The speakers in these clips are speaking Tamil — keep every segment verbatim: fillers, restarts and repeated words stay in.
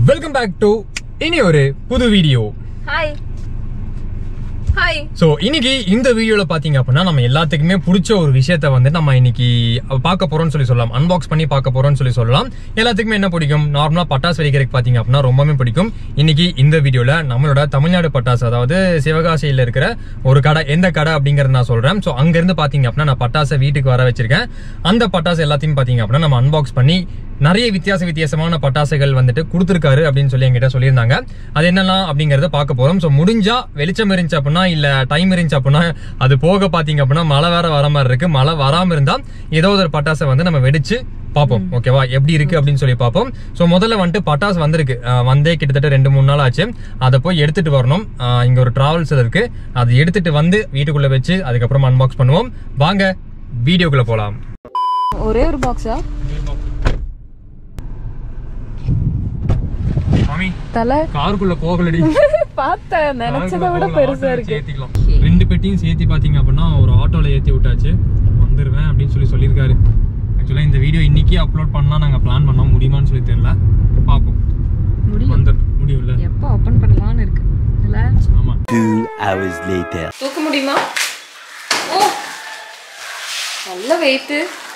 Welcome back to இனி ஒரு புது வீடியோ. Hi hi. ஸோ இன்னைக்கு இந்த வீடியோல பாத்தீங்க அப்படின்னா நம்ம எல்லாத்துக்குமே பிடிச்ச ஒரு விஷயத்த வந்து நம்ம இன்னைக்கு பார்க்க போறோம்னு சொல்லி சொல்லலாம். அன்பாக்ஸ் பண்ணி பார்க்க போறோம்னு சொல்லி சொல்லலாம். எல்லாத்துக்குமே என்ன பிடிக்கும்? நார்மலா பட்டாசு வெடிக்கிறதுக்கு பாத்தீங்க அப்படின்னா ரொம்பவே பிடிக்கும். இன்னைக்கு இந்த வீடியோல நம்மளோட தமிழ்நாடு பட்டாசு, அதாவது சிவகாசியில இருக்கிற ஒரு கடை, எந்த கடை அப்படிங்கறத நான் சொல்றேன். ஸோ அங்க இருந்து பாத்தீங்க அப்படின்னா நான் பட்டாசை வீட்டுக்கு வர வச்சிருக்கேன். அந்த பட்டாசு எல்லாத்தையும் பாத்தீங்க அப்படின்னா நம்ம அன்பாக்ஸ் பண்ணி நிறைய வித்தியாச வித்தியாசமான பட்டாசுகள் வந்துட்டு கொடுத்துருக்காரு அப்படின்னு சொல்லி என்கிட்ட சொல்லியிருந்தாங்க. அது என்னெல்லாம் அப்படிங்கறத பார்க்க போறோம். ஸோ முடிஞ்சா வெளிச்சம் இருந்துச்சு அப்படின்னா, இல்ல டைம் இருந்துச்சு அப்படின்னா, அது போக பாத்தீங்க அப்படின்னா மழை வேற வர மாதிரி இருக்கு. மழை வராம இருந்தா ஏதோ ஒரு பட்டாசை வந்து நம்ம வெடிச்சு பாப்போம். ஓகேவா, எப்படி இருக்கு அப்படின்னு சொல்லி பார்ப்போம். சோ முதல்ல வந்துட்டு பட்டாசு வந்திருக்கு, வந்தே கிட்டத்தட்ட ரெண்டு மூணு நாள் ஆச்சு. அதை போய் எடுத்துட்டு வரணும். இங்க ஒரு டிராவல்ஸ் இருக்கு, அதை எடுத்துட்டு வந்து வீட்டுக்குள்ள வச்சு அதுக்கப்புறம் அன்பாக்ஸ் பண்ணுவோம். வாங்க வீடியோக்குள்ள போலாம். ஒரே ஒரு பாக்ஸா? தல காருக்குள்ள போகலடி. பார்த்தேன், நினைச்சதை விட பெருசா இருக்கு. ஏத்திக்கலாம். ரெண்டு பெட்டியும் சேர்த்து பாத்தீங்க அப்படின்னா ஒரு ஆட்டோல ஏத்தி விட்டாச்சு. வந்துருவேன் அப்படின்னு சொல்லி சொல்லியிருக்காரு. ஆக்சுவலா இந்த வீடியோ இன்னைக்கு அப்லோட் பண்ணா நாங்க பிளான் பண்ண முடியுமான்னு சொல்லி தெரியல. பாப்போம். முடியும். வந்து முடியும்ல. எப்போ ஓபன் பண்ணலாம்னு இருக்கு இல்ல? ஆமா. two hours later. தூக்க முடியுமா? ஓ, நல்ல வெயிட்.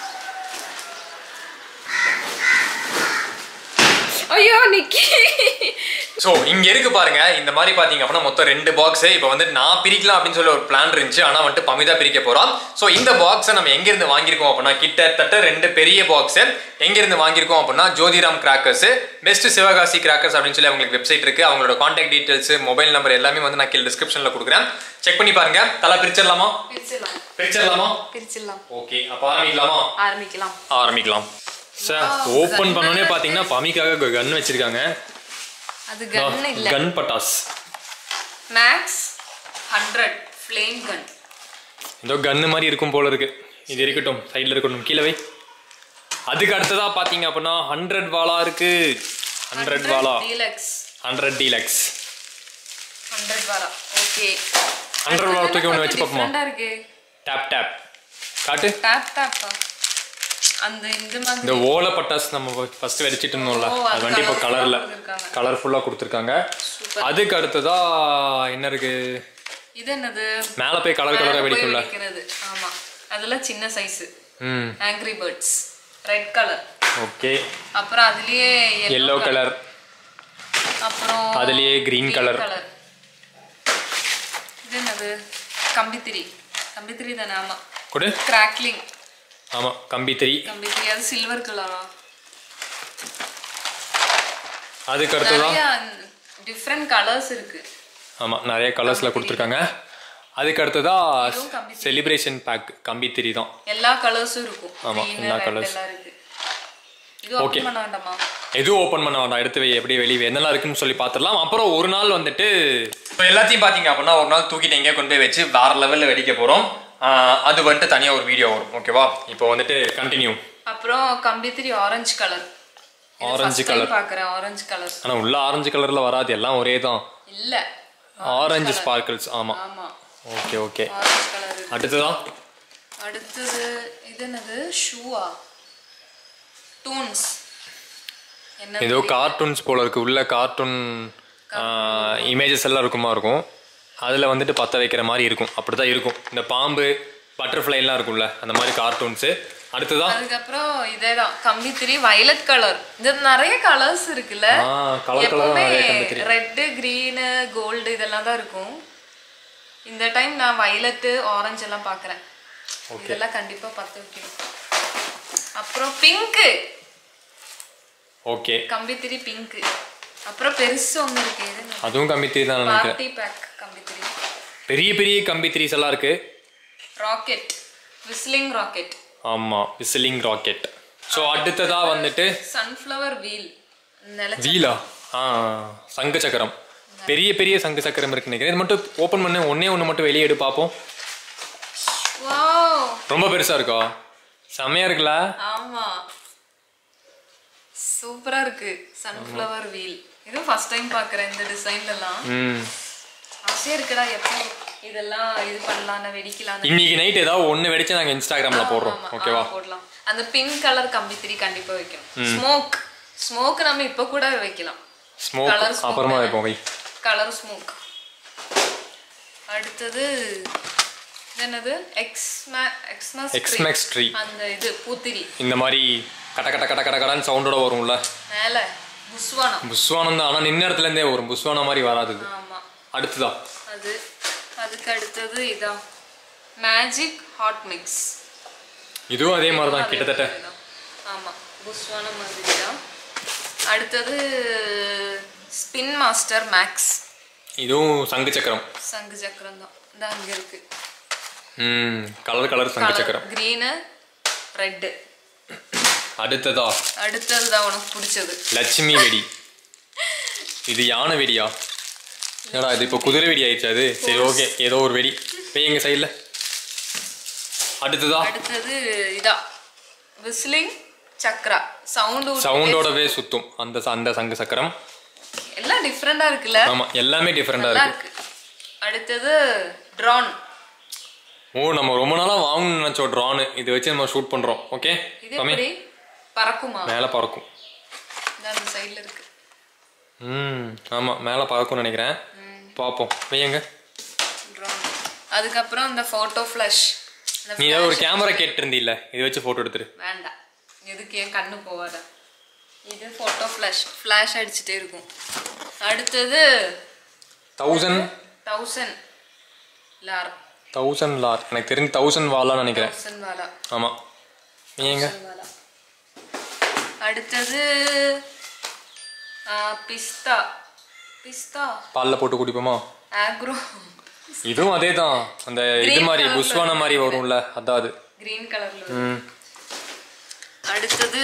ஐயோ நிக்கி. சோ இங்க இருக்கு பாருங்க. இந்த மாதிரி பாத்தீங்க அப்படின்னா மொத்தம் ரெண்டு பாக்ஸ். இப்போ வந்து நான் பிரிக்கலாம் அப்படின்னு சொல்லி ஒரு பிளான் இருந்துச்சு. ஆனா வந்துட்டு பமிதா பிரிக்க போறோம். சோ இந்த பாக்ஸை நம்ம எங்க இருந்து வாங்கியிருக்கோம் அப்படின்னா, கிட்டத்தட்ட ரெண்டு பெரிய பாக்ஸ் எங்க இருந்து வாங்கியிருக்கோம் அப்படின்னா Jothiram crackers, best Sivakasi crackers அப்படின்னு சொல்லி அவங்களுக்கு வெப்சைட் இருக்கு. அவங்களோட கான்டாக்ட் டீடைல்ஸ், மொபைல் நம்பர் எல்லாமே வந்து நான் கீழே டிஸ்கிரிப்ஷன்ல கொடுக்குறேன். செக் பண்ணி பாருங்க. தலை பிரிச்சிடலாமா? பிரிச்சிடலாம். பிரிச்சிடலாமா? பிரிச்சிடலாம். ஓகே, அப்ப ஆரம்பிக்கலாமா? ஆரம்பிக்கலாம். ஆரம்பிக்கலாம். சார் ஓபன் பண்ணோனே பாத்தீங்கன்னா பமிக்காக கன் வச்சிருக்காங்க. அது கன் இல்ல, கன் பட்டாஸ் மேக்ஸ் ஹண்ட்ரட் ஃப்ளேம் கன். ஏதோ கன்னு மாதிரி இருக்கும் போல இருக்கு. இது இருக்கட்டும், சைடுல இருக்கட்டும், கீழே வை. அதுக்கு அடுத்ததா பாத்தீங்க அப்படின்னா ஹண்ட்ரட் வாலா இருக்கு. ஹண்ட்ரட் வாலா டீலக்ஸ். ஹண்ட்ரட் டீலக்ஸ் ஹண்ட்ரட் வாலா. ஓகே, ஹண்ட்ரட் வாலா தூக்கி ஒன்று வச்சு பார்ப்போமா? இருக்கு. டேப் டேப் காட்டு. Tape tape. அந்த இந்த மாதிரி இந்த ஓலை பட்டாஸ் நம்ம ஃபர்ஸ்ட் வெடிச்சிட்டு இருந்தோம்ல, அது வந்து இப்போ கலர்ல கலர்ஃபுல்லா கொடுத்துருக்காங்க. அதுக்கு அடுத்ததா என்ன இருக்கு? இது என்னது? மேல போய் கலர் கலரா வெடிக்கும்ல. ஆமா, அதுல சின்ன சைஸ். ம், angry birds red colour. Okay. அப்புறம் அதுலயே yellow கலர். அப்புறம் அதுலயே green கலர். இது என்னது? கம்பித்திரி. கம்பித்திரி தானே? ஆமா. கொடு. கிராக்லிங். ஆமா, கம்பித்திரி. கம்பித்திரி. அது சில்வர் கலரா? அதுக்கு அடுத்ததா நிறைய டிஃபரண்ட் கலர்ஸ் இருக்கு. ஆமா, நிறைய கலர்ஸ்ல கொடுத்துருக்காங்க. அதுக்கு அடுத்ததா செலிப்ரேஷன் பேக் கம்பித்திரி தான். எல்லா கலர்ஸும் இருக்கும். ஆமா, எல்லா கலர்ஸ். இது ஓபன் பண்ண வேண்டாமா? எதுவும் ஓபன் பண்ண வேண்டாம், எடுத்து வை. எப்படி வெளியே என்னெல்லாம் இருக்குன்னு சொல்லி பார்த்துடலாம். அப்புறம் ஒரு நாள் வந்துட்டு இப்போ எல்லாத்தையும் பார்த்தீங்க அப்படின்னா ஒரு நாள் தூக்கிட்டு எங்கேயா கொண்டு போய் வச்சு வேற லெவலில் வெடிக்க போகிறோம். அது வந்துட்டு தனியாக ஒரு வீடியோ வரும். ஓகேவா, இப்போ வந்துட்டு கண்டினியூ. அப்புறம் கம்பித்திரி ஆரஞ்சு கலர். ஆரஞ்சு கலர் பார்க்குறேன். Orange colour. ஆனால் உள்ள ஆரஞ்சு கலரில் வராது, எல்லாம் ஒரே தான். இல்லை, ஆரஞ்சு ஸ்பார்க்கிள்ஸ். ஆமாம். ஆமாம். Okay okay. Orange colour. அடுத்ததான் அடுத்தது இது என்னது? ஷூவா? டூன்ஸ். ஏதோ கார்ட்டூன்ஸ் போல இருக்கு. உள்ள கார்ட்டூன் இமேஜஸ் எல்லாம் இருக்குமா இருக்கும். அதில் வந்துட்டு பற்ற வைக்கிற மாதிரி இருக்கும். அப்படி தான் இருக்கும். இந்த பாம்பு, பட்டர்ஃப்ளை எல்லாம் இருக்கும்ல, அந்த மாதிரி கார்ட்டூன்ஸு. அடுத்ததான் அதுக்கப்புறம் இதே தான் கம்பித்திரி வயலட் கலர். இது நிறைய கலர்ஸ் இருக்குல்ல. Colour colour red, green, gold இதெல்லாம் தான் இருக்கும். இந்த டைம் நான் வயலட், ஆரஞ்சு எல்லாம் பார்க்குறேன். இதெல்லாம் கண்டிப்பா பற்ற வைக்கணும். அப்புறம் பிங்க். Okay, கம்பித்திரி pink. அப்புறம் பெருசு ஒன்று இருக்கு. அதுவும் கம்பித்திரி தான் நினைக்கிறேன். பார்ட்டி பேக் கம்பித்திரி. பெரிய பெரிய கம்பித்திரிஸ் எல்லாம் இருக்கு. Rocket, whistling rocket. ஆமா, விஸ்லிங் ராக்கெட். ஸோ அடுத்ததா வந்துட்டு சன்ஃப்ளவர் வீல். வீலா? ஆ, சங்கு சக்கரம். பெரிய பெரிய சங்கு சக்கரம் இருக்கு நினைக்கிறேன். இது மட்டும் ஓப்பன் பண்ணு, ஒன்னே ஒன்று மட்டும் வெளியே எடு பார்ப்போம். வாவ், ரொம்ப பெருசா இருக்கா? செமையா இருக்குல்ல? ஆமா, சூப்பரா இருக்கு. Sunflower wheel. இது ஃபர்ஸ்ட் டைம் பார்க்குறேன் இந்த டிசைன்லலாம். ம், ஆசையா இருக்குடா. எப்போ இதெல்லாம் இது பண்ணலாம், வெடிக்கலாம். இன்னைக்கு நைட் ஏதாவது ஒன்று வெடிச்சு நாங்கள் இன்ஸ்டாகிராமில் போடுறோம். ஓகேவா, போடலாம். அந்த பிங்க் கலர் கம்பித்திரி கண்டிப்பா வைக்கணும். ஸ்மோக். ஸ்மோக் நம்ம இப்போ கூட வைக்கலாம். ஸ்மோக் அப்புறமா வைப்போம் வை. Colour smoke. அடுத்தது என்னது எக்ஸ்மா எக்ஸ்மாஸ் எக்ஸ்மாக்ஸ் ட்ரீ. அந்த இது பூத்திரி. இந்த மாதிரி கட கட கட கட கடன்னு சவுண்டோட வரும்ல. மேல புஸ்வானம். புஸ்வானம் தான், ஆனா நின்ன இடத்துல இருந்தே வரும், புஸ்வானம் மாதிரி வராது. ஆமா. அடுத்ததா அது அதுக்கு அடுத்தது இதான் மேஜிக் ஹாட் மிக்ஸ். இதுவும் அதே மாதிரி தான் கிட்டத்தட்ட. ஆமா புஸ்வானம் மாதிரி தான். அடுத்தது ஸ்பின் மாஸ்டர் மேக்ஸ். இதுவும் சங்கு சக்கரம். சங்கு சக்கரம் தான். இந்த அங்க இருக்கு. ம் கலர் கலர் சங்கு சக்கரம். Green red. அடுத்ததா அடுத்தது தான் உனக்கு பிடிச்சது லட்சுமி வெடி. இது யானை வெடியா? என்னடா இது இப்போ குதிரை வெடி ஆயிடுச்சு அது. சரி ஓகே, ஏதோ ஒரு வெடி எங்க சைடுல. அடுத்ததா அடுத்தது இதா விஸ்லிங் சக்கரா. சவுண்ட் சவுண்டோடவே சுத்தும் அந்த அந்த சங்கு சக்கரம். எல்லாம் டிஃபரெண்டா இருக்குல்ல? ஆமா எல்லாமே டிஃபரெண்டா இருக்கு. அடுத்தது ட்ரோன். ஓ நம்ம ரொம்ப நாளா வாங்கணும்னு நினைச்சோம் ட்ரோன். இது வச்சு நம்ம ஷூட் பண்றோம். ஓகே இது எப்படி பறக்குமா? மேல பறக்கும். இந்த சைடுல இருக்கு. ம் ஆமா மேல பறக்கும்னு நினைக்கிறேன். பாப்போம் வையங்க. ட்ரோன். அதுக்கு அப்புறம் இந்த போட்டோ ஃபிளாஷ். நீ ஏதோ ஒரு கேமரா கேட்டிருந்தீல்ல, இது வச்சு போட்டோ எடுத்துரு. வேண்டாம், எதுக்கு என் கண்ணு போவாத. இது போட்டோ ஃபிளாஷ். ஃபிளாஷ் அடிச்சுட்டே இருக்கும். அடுத்தது தௌசண்ட் தௌசண்ட் லார். தௌசண்ட் லார் எனக்கு தெரிஞ்சு தௌசண்ட் வாலான்னு நினைக்கிறேன். தௌசண்ட் வாலா. ஆமா நீங்க. அடுத்தது பிஸ்தா. பிஸ்தா பால்ல போட்டு குடிப்போமா? ஆக்ரோ. இதுவும் அதே தான், அந்த இது மாதிரி புஸ்வானம் மாதிரி வரும்ல, அதான் அது கிரீன் கலர்ல. ம் அடுத்தது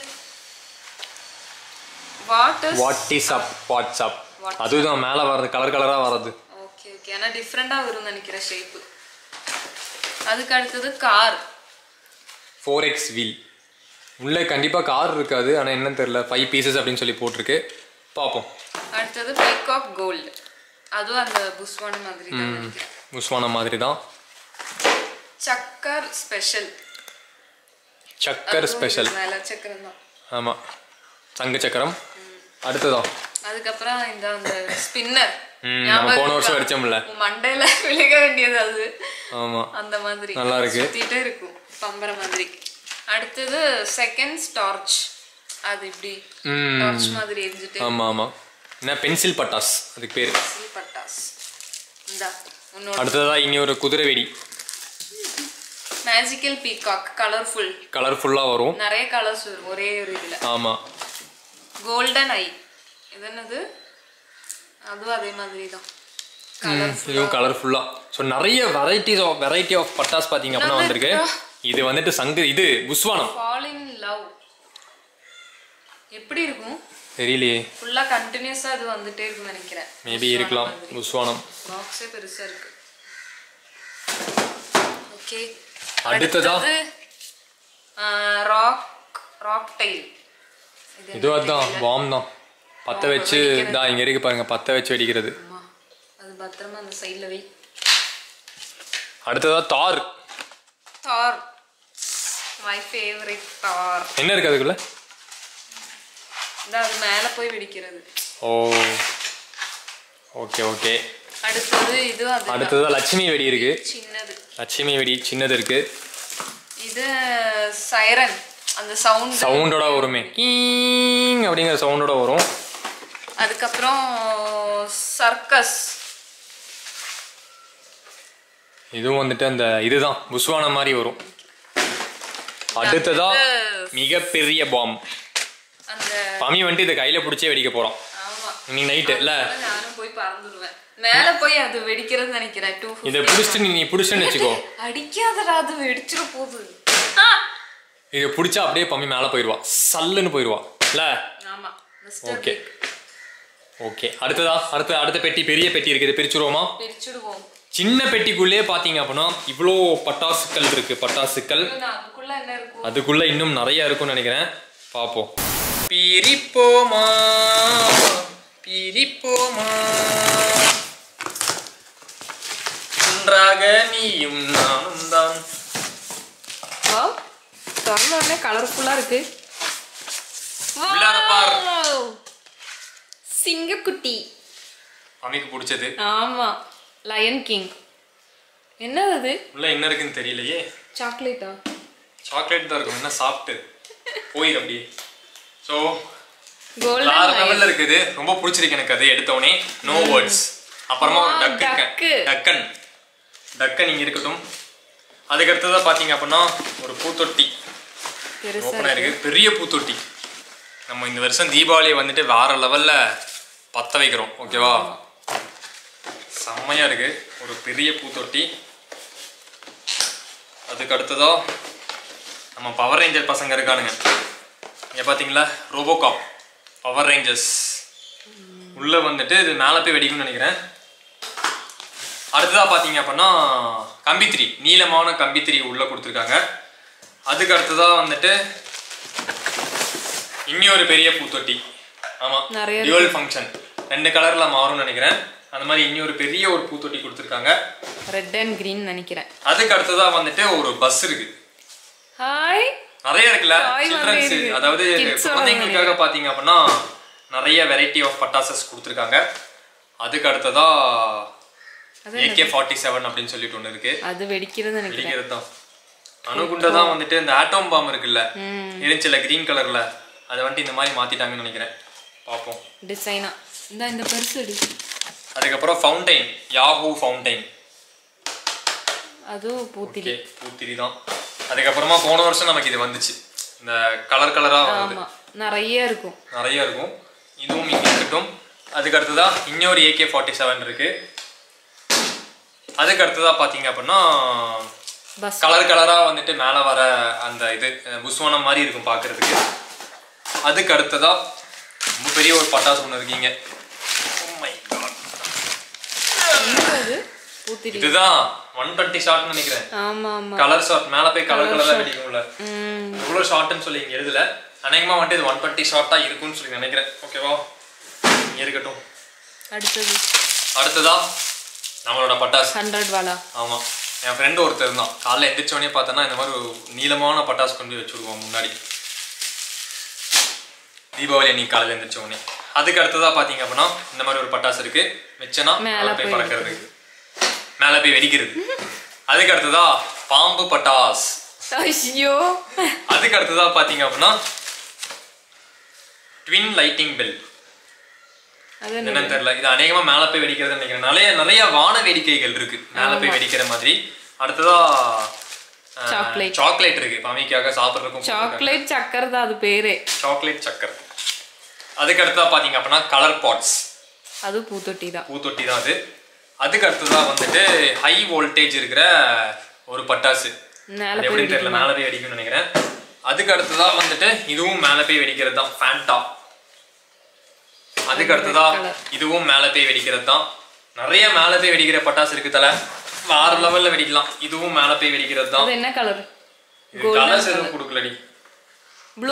what is what is up WhatsApp. அதுதான் மேல வரது கலர் கலரா வரது. ஓகே ஓகே, ஆனா டிஃபரெண்டா வரும்னு நினைக்கிறேன் ஷேப். அதுக்கு அடுத்தது கார். Four X wheel. உள்ள கண்டிப்பா கார் இருக்காது, ஆனா என்னன்னு தெரியல, ஃபைவ் பீசஸ் அப்படின்னு சொல்லி போட்டிருக்கு. பாப்போம். அடுத்தது பீகாக் கோல்ட். அதுவும் அந்த புஸ்வானம் மாதிரி தான் நினைக்கிறேன். புஸ்வானம் மாதிரி தான். சக்கர் ஸ்பெஷல். சக்கர் ஸ்பெஷல். மேல சக்கரம் தான். ஆமா சங்கு சக்கரம். அடுத்ததா அதுக்கப்புறம் இந்த அந்த ஸ்பின்னர். நம்ம போன வருஷம் அடிச்சோம்ல, மண்டையில விழுக வேண்டியது அது. ஆமா அந்த மாதிரி நல்லா இருக்கு, சுத்திட்டே இருக்கும் பம்பர மாதிரி. அடுத்தது செகண்ட் டார்ச். அது இப்படி டார்ச் மாதிரி எரிஞ்சிட்டே. ஆமா ஆமா என்ன பென்சில் பட்டாஸ் அதுக்கு பேரு. பென்சில் பட்டாஸ். இந்தா இன்னொரு. அடுத்ததா இனி ஒரு குதிரை வெடி. Magical peacock. கலர்ஃபுல். கலர்ஃபுல்லா வரும், நிறைய கலர்ஸ் வரும் ஒரே ஒரு இதுல. ஆமா. Golden eye. இது என்னது? அதுவும் அதே மாதிரி தான். இதுவும் கலர்ஃபுல்லா. ஸோ நிறைய வெரைட்டிஸ் ஆஃப் வெரைட்டி ஆஃப் பட்டாஸ் பாத்தீங்க அப்படின்னா வந்திருக்கு. இது வந்துட்டு சங்கு, இது புஸ்வானம். Fall in love. எப்படி இருக்கும் தெரியலையே, ஃபுல்லா கண்டினியூஸா அது வந்துட்டே இருக்கும் நினைக்கிறேன். மேபி இருக்கலாம். புஸ்வானம் பாக்ஸே பெருசா இருக்கு. ஓகே அடுத்ததா ராக் ராக் டைல். இது அதான் பாம் தான், பத்த வச்சு இதா இங்க இருக்கு பாருங்க, பத்த வச்சு வெடிக்கிறது. அது பத்திரமா அந்த சைடுல வை. அடுத்ததா தார். தார் மை ஃபேவரட். தார் என்ன இருக்கு அதுக்குள்ள? இந்த அது மேல போய் வெடிக்கிறது. ஓ ஓகே ஓகே. அடுத்தது இது அது. அடுத்ததா லட்சுமி வெடி இருக்கு. சின்னது லட்சுமி வெடி சின்னது இருக்கு. இது சைரன். அந்த சவுண்ட் சவுண்டோட வருமே, கீங் அப்படிங்கிற சவுண்டோட வரும். அதுக்கப்புறம் சர்க்கஸ். இதுவும் வந்துட்டு அந்த இதுதான் புஸ்வானம் மாதிரி வரும். அடுத்ததா மிகப்பெரிய பாம். அந்த பமி வந்துட்டு இதை கையில பிடிச்சே வெடிக்க போறோம். ஆமா இன்னைக்கு நைட்டு இல்ல, நானும் போய் பறந்துடுவேன் மேல போய். அது வெடிக்கிறது நினைக்கிறேன். டூ இதை பிடிச்சிட்டு நீ பிடிச்சேன்னு வச்சுக்கோ, அடிக்காதடா அது வெடிச்சிட போகுது. இதை பிடிச்சா அப்படியே பம்மி மேல போயிடுவா, சல்லுன்னு போயிடுவா இல்ல. ஆமா ஓகே ஓகே. அடுத்ததா அடுத்த அடுத்த பெட்டி, பெரிய பெட்டி இருக்குது, பிரிச்சுருவோமா? பிரிச்சுடுவோம். சின்ன பெட்டிக்குள்ளே பாத்தீங்க அப்படின்னா இவ்வளோ பட்டாசுக்கள் இருக்கு. பட்டாசுக்கள் அதுக்குள்ள என்ன இருக்கும்? அதுக்குள்ள இன்னும் நிறைய இருக்கும்னு நினைக்கிறேன். பாப்போம். பிரிப்போமா பிரிப்போமா ஒன்றாக நீயும் நானும் தான். வாவ், சொன்ன உடனே கலர்ஃபுல்லா இருக்கு. உள்ளார பார். சிங்கக்குட்டி. அம்மிக்கு பிடிச்சது. ஆமா, லயன் கிங். என்னது அது? உள்ள என்ன இருக்குன்னு தெரியலையே. சாக்லேட்டா? சாக்லேட் தான் இருக்கும். என்ன சாப்பிட்டு போயிரு அப்படியே. ஸோ கோல்டன் வேற லெவல்ல இருக்குது. ரொம்ப பிடிச்சிருக்கு எனக்கு அது எடுத்தோடனே. No words. அப்புறமா ஒரு டக் இருக்கு. டக்கன் டக்கன் இங்க இருக்கட்டும். அதுக்கு அடுத்ததா பாத்தீங்க அப்படின்னா ஒரு பூத்தொட்டி ஓப்பனா இருக்கு. பெரிய பூத்தொட்டி. நம்ம இந்த வருஷம் தீபாவளியை வந்துட்டு வேற லெவல்ல பத்த வைக்கிறோம். ஓகேவா? செம்மையா இருக்கு. ஒரு பெரிய பூத்தொட்டி. அதுக்கு அடுத்ததா நம்ம பவர் ரேஞ்சர் பசங்க இருக்கானுங்க. இங்க பாத்தீங்களா, ரோபோகாப் பவர் ரேஞ்சர்ஸ். உள்ள வந்துட்டு இது மேலே போய் வெடிக்கும்னு நினைக்கிறேன். அடுத்ததா பாத்தீங்க அப்படின்னா கம்பித்திரி, நீளமான கம்பித்திரி உள்ள கொடுத்துருக்காங்க. அதுக்கு அடுத்ததா வந்துட்டு இன்னொரு பெரிய பூத்தொட்டி. ஆமா, டியூவல் ஃபங்க்ஷன், ரெண்டு கலர்ல மாறும்னு நினைக்கிறேன். அந்த மாதிரி இன்னொரு பெரிய ஒரு பூத்தொட்டி கொடுத்துருக்காங்க. ரெட் அண்ட் கிரீன் நினைக்கிறேன். அதுக்கு அடுத்ததா வந்துட்டு ஒரு பஸ் இருக்கு. ஹாய், நிறைய இருக்குல்ல சில்ட்ரன்ஸ். அதாவது குழந்தைங்களுக்காக பாத்தீங்க அப்படின்னா நிறைய வெரைட்டி ஆஃப் பட்டாசஸ் கொடுத்துருக்காங்க. அதுக்கு அடுத்ததா ஏகே ஃபார்ட்டி செவன் அப்படின்னு சொல்லிட்டு ஒன்று இருக்கு. அது வெடிக்கிறது வெடிக்கிறது தான். அணுகுண்டை தான் வந்துட்டு இந்த ஆட்டோம் பாம் இருக்குல்ல, இருந்துச்சுல கிரீன் கலர்ல, அதை வந்துட்டு இந்த மாதிரி மாத்திட்டாங்கன்னு நினைக்கிறேன். பார்ப்போம் டிசைனா. இந்த இந்த பெருசு. அதுக்கப்புறம் ஃபவுண்டைன், யாஹூ ஃபவுண்டைன். அது பூத்திரி. பூத்திரி தான். அதுக்கப்புறமா போன வருஷம் நமக்கு இது வந்துச்சு, இந்த கலர் கலரா வருது. நிறைய இருக்கும் நிறைய இருக்கும். இதுவும் இங்க இருக்கட்டும். அதுக்கு அடுத்ததா இன்னொரு ஏகே ஃபார்ட்டி செவன் இருக்கு. அதுக்கு அடுத்ததா பாத்தீங்க அப்படின்னா கலர் கலரா வந்துட்டு மேல வர அந்த இது புஸ்வானம் மாதிரி இருக்கும் பாக்குறதுக்கு. அதுக்கு அடுத்ததா ரொம்ப பெரிய ஒரு பட்டாசு ஒன்று இருக்கீங்க. இதுதான் ஒன் டுவெண்ட்டி ஷாட் நினைக்கிறேன். கலர் ஷாட் மேல போய் கலர் கலரா வெடிக்கும்ல, இவ்வளவு ஷாட்னு சொல்லி இங்க எழுதல. அநேகமா வந்துட்டு இது ஒன் டுவெண்ட்டி ஷாட்டா இருக்கும்னு சொல்லி நினைக்கிறேன். ஓகேவா? இங்க இருக்கட்டும். அடுத்தது அடுத்ததா நம்மளோட பட்டாசு ஹண்ட்ரட் வாலா. ஆமா, என் ஃப்ரெண்டு ஒருத்தர் இருந்தான். காலைல எந்திரிச்சோடனே பார்த்தோன்னா இந்த மாதிரி ஒரு நீளமான பட்டாசு கொண்டு போய் வச்சுருவோம் முன்னாடி, தீபாவளி அன்னைக்கு காலையில் எந்திரிச்சோடனே. அதுக்கு அடுத்ததா பார்த்தீங்க அப்படின்னா இந்த மாதிரி ஒரு பட்டாசு இருக்கு. வச்சனா மேலே போய் பறக்கிறது, மேலே போய் வெடிக்கிறது. அதுக்கு அடுத்ததா பாம்பு பட்டாஸ். அதுக்கு அடுத்ததா பார்த்தீங்க அப்படின்னா ட்வின் லைட்டிங் பெல். என்னன்னு தெரியல, இது அநேகமா மேல போய் வெடிக்கிறது நினைக்கிறேன். நிறைய நிறைய வான வேடிக்கைகள் இருக்கு மேல போய் வெடிக்கிற மாதிரி. அடுத்ததா சாக்லேட் இருக்கு, பமிக்காக சாப்பிடுறதுக்கும். சாக்லேட் சக்கர் தான் அது பேரே, சாக்லேட் சக்கர். அதுக்கு அடுத்ததா பாத்தீங்க அப்படின்னா கலர் பாட்ஸ். அது பூத்தொட்டி தான், பூத்தொட்டி தான் அது. அதுக்கு அடுத்ததா வந்துட்டு ஹை வோல்டேஜ் இருக்கிற ஒரு பட்டாசு, எப்படின்னு தெரியல, மேல போய் வெடிக்கும்னு நினைக்கிறேன். அதுக்கு அடுத்ததா வந்துட்டு இதுவும் மேல போய் வெடிக்கிறது தான், ஃபேண்டா. அதுக்கு அடுத்ததா இதுவும் மேல போய் வெடிக்கிறது தான். நிறைய மேல போய் வெடிக்கிற பட்டாசு இருக்கு தல, வேற லெவல்ல வெடிக்கலாம். இதுவும் மேல போய் வெடிக்கிறது தான். என்ன கலர்? கலர்ஸ் எதுவும் கொடுக்கலடி, ப்ளூ.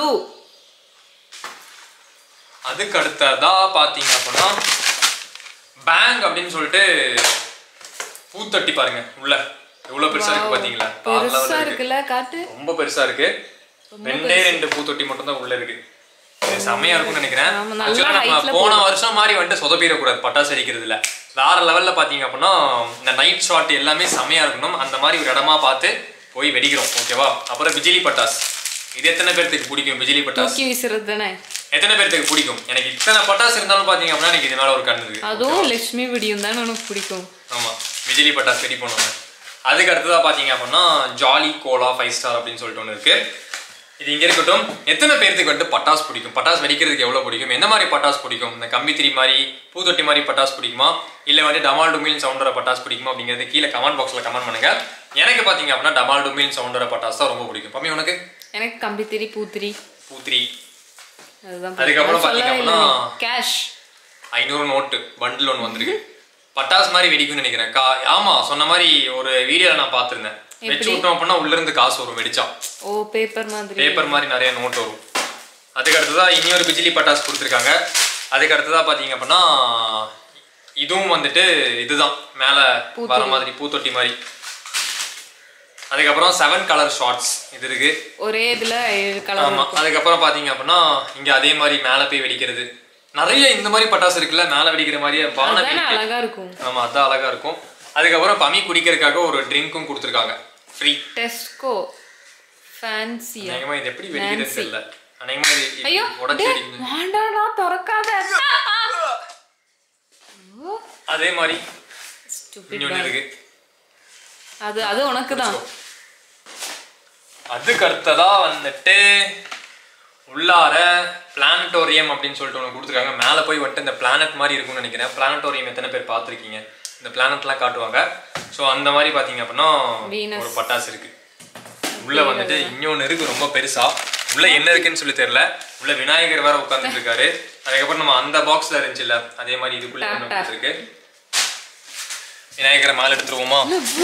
அதுக்கு அடுத்ததா பாத்தீங்க அப்படின்னா பேங் அப்படின்னு சொல்லிட்டு பூத்தொட்டி பாருங்க. உள்ள எவ்வளவு பெருசா இருக்கு பாத்தீங்களா? பெருசா இருக்குல்ல, காட்டு ரொம்ப பெருசா இருக்கு. ரெண்டே ரெண்டு பூத்தொட்டி மட்டும் தான் உள்ள இருக்கு. செமையா இருக்கும்னு நினைக்கிறேன். நம்ம போன வருஷம் மாதிரி வந்துட்டு சொதப்பிடக்கூடாது பட்டாசு வெடிக்கிறதுல. வேற லெவல்ல பாத்தீங்க அப்படின்னா இந்த நைட் ஷாட் எல்லாமே செமையா இருக்கணும். அந்த மாதிரி ஒரு இடமா பார்த்து போய் வெடிக்கிறோம். ஓகேவா? அப்புறம் பிஜிலி பட்டாஸ். இது எத்தனை பேருக்கு பிடிக்கும்? பிஜிலி பட்டாஸ் எத்தனை பேருக்கு பிடிக்கும்? எனக்கு இத்தனை பட்டாசு இருந்தாலும் பாத்தீங்க அப்படின்னா எனக்கு இது மேல ஒரு கண்ணு இருக்கு. அதுவும் லட்சுமி வெடியும் தான் எனக்கு பிடிக்கும். ஆமா, பிஜிலி பட்டாஸ் வெடி பண்ணுவாங்க. அதுக்கு அடுத்ததா பாத்தீங்க அப்படின்னா ஜாலி கோலா ஃபைவ் ஸ்டார் அப்படின்னு சொல்லிட்டு ஒன்று இருக்கு. இது இங்க இருக்கட்டும். எத்தனை பேருக்கு வந்துட்டு பட்டாசு பிடிக்கும்? பட்டாசு வெடிக்கிறதுக்கு எவ்வளவு பிடிக்கும்? என்ன மாதிரி பட்டாசு பிடிக்கும்? இந்த கம்பித்திரி மாதிரி பூத்தொட்டி மாதிரி பட்டாசு பிடிக்குமா, இல்ல வந்து டமால் டுமில் சவுண்டர பட்டாசு பிடிக்குமா அப்படிங்கிறது கீழே கமெண்ட் பாக்ஸ்ல கமெண்ட் பண்ணுங்க. எனக்கு பாத்தீங்க அப்படின்னா டமால் டுமில் சவுண்டர பட்டாசு தான் ரொம்ப பிடிக்கும். பம்மி உனக்கு? எனக்கு கம்பித்திரி பூத்திரி பூத்திரி. அதுக்கப்புறம் பாத்தீங்க அப்படின்னா கேஷ் ஐநூறு நோட்டு பண்டில் ஒன்று வந்திருக்கு. பட்டாசு மாதிரி வெடிக்கும்னு நினைக்கிறேன். கா ஆமா, சொன்ன மாதிரி ஒரு வீடியோல நான் பாத்திருந்தேன். வெச்சு விட்டோம் அப்படின்னா உள்ள இருந்து காசு வரும் வெடிச்சா. ஓ, பேப்பர் மாதிரி பேப்பர் மாதிரி நிறைய நோட் வரும். அதுக்கு அடுத்ததா இன்னொரு பிஜிலி பட்டாசு கொடுத்துருக்காங்க. அதுக்கு அடுத்ததா பாத்தீங்க அப்படின்னா இதுவும் வந்துட்டு இதுதான் மேல வர மாதிரி பூத்தொட்டி மாதிரி. அதுக்கப்புறம் செவன் கலர் ஷார்ட்ஸ் இது இருக்கு, ஒரே இதுல ஏழு கலர். ஆமா. அதுக்கப்புறம் பாத்தீங்க அப்படின்னா இங்க அதே மாதிரி மேல போய் வெடிக்கிறது நிறைய இந்த மாதிரி பட்டாசு இருக்குல்ல மேல வெடிக்கிற மாதிரியே வானவில் அழகா இருக்கும். ஆமா அதான் அழகா இருக்கும். அதுக்கப்புறம் பமி குடிக்கிறதுக்காக ஒரு ட்ரிங்க்கும் கொடுத்துருக்காங்க ஃப்ரீ. Tesco fancy. அநேகமா இது எப்படி வெடிக்கிறதுன்னு தெரியல. அநேகமா இது ஐயோ உடைச்சு வெடிக்குது. வேண்டாடா திறக்காத. அதே மாதிரி ஸ்டூபிட் இன்னொன்னு இருக்கு. அது அது உனக்கு தான். அதுக்கு அடுத்ததா வந்துட்டு உள்ளார பிளானட்டோரியம் அப்படின்னு சொல்லிட்டு ஒன்று கொடுத்துருக்காங்க. மேலே போய் வந்துட்டு இந்த பிளானட் மாதிரி இருக்கும்னு நினைக்கிறேன். பிளானட்டோரியம் எத்தனை பேர் பார்த்துருக்கீங்க? இந்த பிளானட்லாம் காட்டுவாங்க. ஸோ அந்த மாதிரி பார்த்தீங்க அப்படின்னா ஒரு பட்டாசு இருக்கு. உள்ள வந்துட்டு இன்னொன்று இருக்கு ரொம்ப பெருசா. உள்ள என்ன இருக்குன்னு சொல்லி தெரியல. உள்ள விநாயகர் வேற உட்காந்துட்டு இருக்காரு. அதுக்கப்புறம் நம்ம அந்த பாக்ஸ்ல இருந்துச்சுல்ல அதே மாதிரி இதுக்குள்ள ஒன்று இருக்கு. விநாயகரை மேலே எடுத்துருவோமா?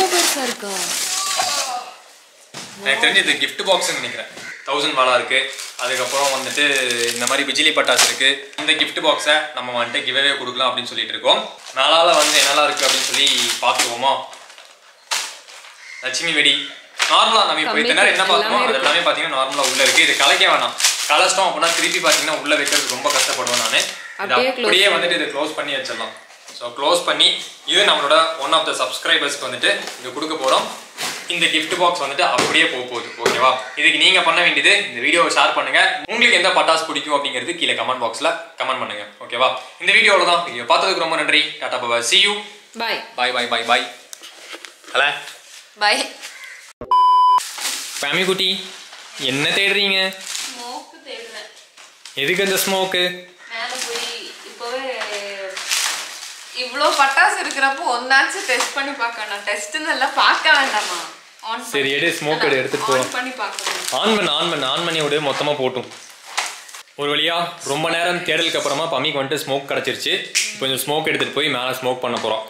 எனக்கு தெரிஞ்சு இது கிஃப்ட் பாக்ஸ்ன்னு நினைக்கிறேன். தௌசண்ட் வாலா இருக்கு. அதுக்கப்புறம் வந்துட்டு இந்த மாதிரி பிஜிலி பட்டாசு இருக்கு. இந்த கிஃப்ட் பாக்ஸை நம்ம வந்துட்டு கிவ்அவே கொடுக்கலாம் அப்படின்னு சொல்லிட்டு இருக்கோம். மேலால வந்து என்னெல்லாம் இருக்கு அப்படின்னு சொல்லி பார்த்துருவோமா? லட்சுமி வெடி நார்மலா நம்ம இப்போ இத்தனை நேரம் என்ன பார்த்தோமோ அது எல்லாமே பார்த்தீங்கன்னா நார்மலா உள்ள இருக்கு. இது கலைக்க வேணாம். கலஸ்டம் அப்படின்னா திருப்பி பார்த்தீங்கன்னா உள்ள வைக்கிறது ரொம்ப கஷ்டப்படுவேன் நான். இது அப்படியே வந்துட்டு இதை க்ளோஸ் பண்ணி வச்சிடலாம். ஸோ க்ளோஸ் பண்ணி இது நம்மளோட ஒன் ஆஃப் த சப்ஸ்கிரைபர்ஸ்க்கு வந்துட்டு இது கொடுக்க போகிறோம். இந்த கிஃப்ட் பாக்ஸ் வந்துட்டு அப்படியே போக போகுது. ஓகேவா? இதுக்கு நீங்கள் பண்ண வேண்டியது இந்த வீடியோவை ஷேர் பண்ணுங்க. உங்களுக்கு எந்த பட்டாசு பிடிக்கும் அப்படிங்கிறது கீழே கமெண்ட் பாக்ஸில் கமெண்ட் பண்ணுங்க. ஓகேவா? இந்த வீடியோவில் தான் வீடியோ பார்த்ததுக்கு ரொம்ப நன்றி. டாடா பாபா. See you. Bye bye bye bye bye. Hello bye. Family குட்டி என்ன தேடுறீங்க? ஸ்மோக் தேடுறேன். எதுக்கு அந்த ஸ்மோக்கு? மேலே போய் இப்போவே இவ்ளோ பட்டாசு இருக்கிறப்போ ஒன்னாச்சு டெஸ்ட் பண்ணி பார்க்கணும். டெஸ்ட்னு எல்லாம் பார்க்க வேண்டாமா? ஆன் சரி எடு ஸ்மோக் எடு எடுத்துட்டு போ. ஆன் பண்ணி பார்க்கணும். ஆன் பண்ண ஆன் பண்ண ஆன் பண்ணி விட மொத்தமா போட்டும். ஒரு வழியா ரொம்ப நேரம் தேடலுக்கு அப்புறமா பம்மிக்கு வந்துட்டு ஸ்மோக் கிடைச்சிருச்சு. கொஞ்சம் ஸ்மோக் எடுத்துட்டு போய் மேலே ஸ்மோக் பண்ண போறோம்.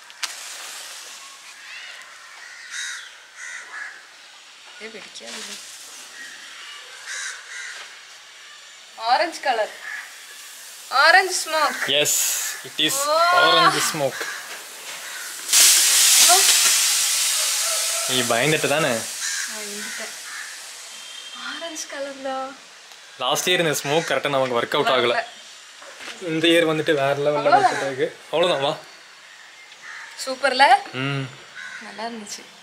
ஏ வெடிக்காது. Orange colour. Orange smoke. Yes, it is orange smoke. நீ பயந்துட்டு தானே? ஆரஞ்சு கலர்ல. லாஸ்ட் இயர் இந்த ஸ்மோக் கரெக்டாக நமக்கு ஒர்க் அவுட் ஆகல. இந்த இயர் வந்துட்டு வேற லெவலில் ஒர்க் அவுட் ஆகுது. அவ்வளோதான் வா. சூப்பர்ல. ம் நல்லா இருந்துச்சு.